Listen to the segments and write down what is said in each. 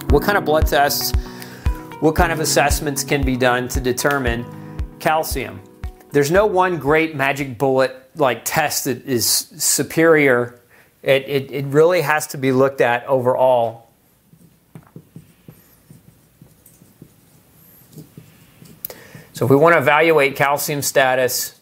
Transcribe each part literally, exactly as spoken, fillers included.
What kind of blood tests, what kind of assessments can be done to determine calcium? There's no one great magic bullet like test that is superior. It, it, it really has to be looked at overall. So if we want to evaluate calcium status,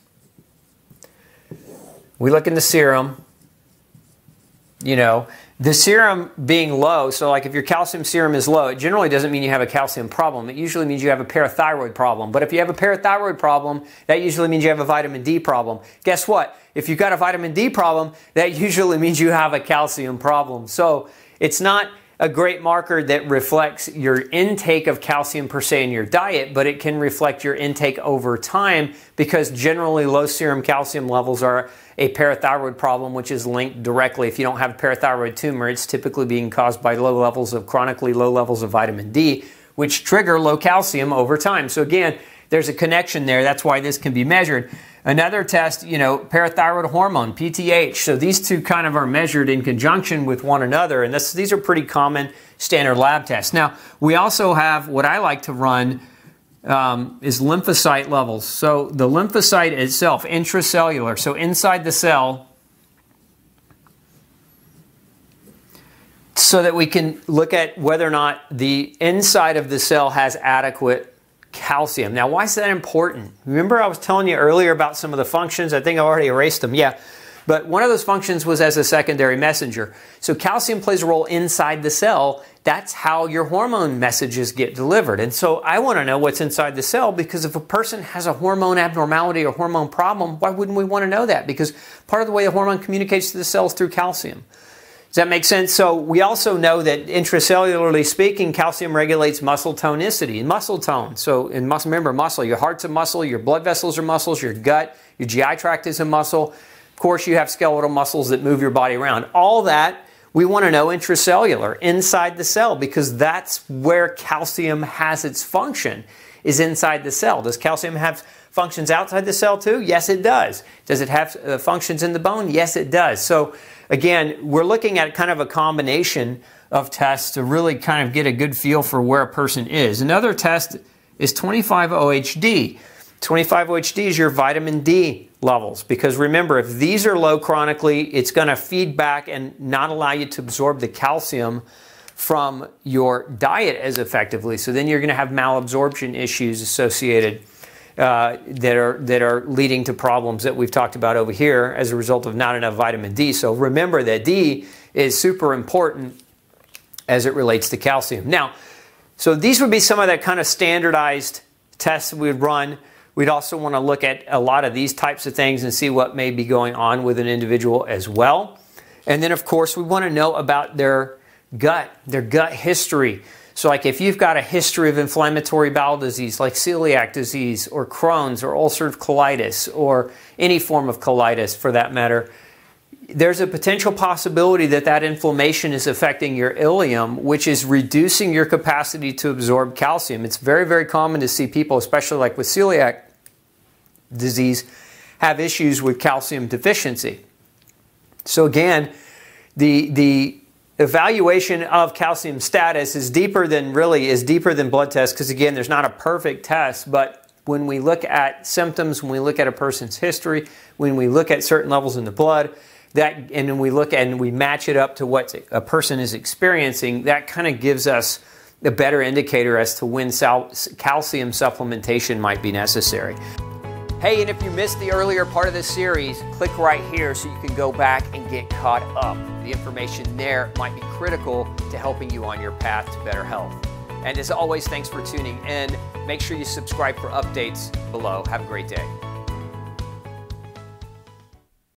we look in the serum. You know, the serum being low, so like if your calcium serum is low, it generally doesn't mean you have a calcium problem. It usually means you have a parathyroid problem. But if you have a parathyroid problem, that usually means you have a vitamin D problem. Guess what? If you've got a vitamin D problem, that usually means you have a calcium problem. So it's not a great marker that reflects your intake of calcium per se in your diet, but it can reflect your intake over time, because generally low serum calcium levels are a parathyroid problem, which is linked directly. If you don't have a parathyroid tumor, it's typically being caused by low levels of chronically low levels of vitamin D, which trigger low calcium over time. So again, there's a connection there. That's why this can be measured. Another test, you know, parathyroid hormone, P T H. So these two kind of are measured in conjunction with one another, and this, these are pretty common standard lab tests. Now, we also have what I like to run um, is lymphocyte levels. So the lymphocyte itself, intracellular, so inside the cell, so that we can look at whether or not the inside of the cell has adequate calcium. Now, why is that important? Remember I was telling you earlier about some of the functions? I think I already erased them. Yeah. But one of those functions was as a secondary messenger. So calcium plays a role inside the cell. That's how your hormone messages get delivered. And so I want to know what's inside the cell, because if a person has a hormone abnormality or hormone problem, why wouldn't we want to know that? Because part of the way the hormone communicates to the cells through calcium. Does that make sense? So we also know that intracellularly speaking, calcium regulates muscle tonicity and muscle tone. So in muscle, remember muscle, your heart's a muscle, your blood vessels are muscles, your gut, your G I tract is a muscle. Of course, you have skeletal muscles that move your body around. All that we want to know intracellular, inside the cell, because that's where calcium has its function, is inside the cell. Does calcium have functions outside the cell too? Yes, it does. Does it have uh, functions in the bone? Yes, it does. So again, we're looking at kind of a combination of tests to really kind of get a good feel for where a person is. Another test is twenty-five O H D. twenty-five O H D is your vitamin D levels, because remember, if these are low chronically, it's going to feed back and not allow you to absorb the calcium from your diet as effectively. So then you're going to have malabsorption issues associated uh, that are that are leading to problems that we've talked about over here as a result of not enough vitamin D. So remember that D is super important as it relates to calcium. Now, so these would be some of that kind of standardized tests we'd run. We'd also want to look at a lot of these types of things and see what may be going on with an individual as well. And then, of course, we want to know about their gut, their gut history. So like if you've got a history of inflammatory bowel disease like celiac disease or Crohn's or ulcerative colitis or any form of colitis for that matter, there's a potential possibility that that inflammation is affecting your ilium, which is reducing your capacity to absorb calcium. It's very, very common to see people, especially like with celiac disease, have issues with calcium deficiency. So again, the, the evaluation of calcium status is deeper than really is deeper than blood tests, because again, there's not a perfect test, but when we look at symptoms, when we look at a person's history, when we look at certain levels in the blood, that, and then we look and we match it up to what a person is experiencing, that kind of gives us a better indicator as to when calcium supplementation might be necessary. Hey, and if you missed the earlier part of this series, click right here so you can go back and get caught up. The information there might be critical to helping you on your path to better health. And as always, thanks for tuning in. Make sure you subscribe for updates below. Have a great day.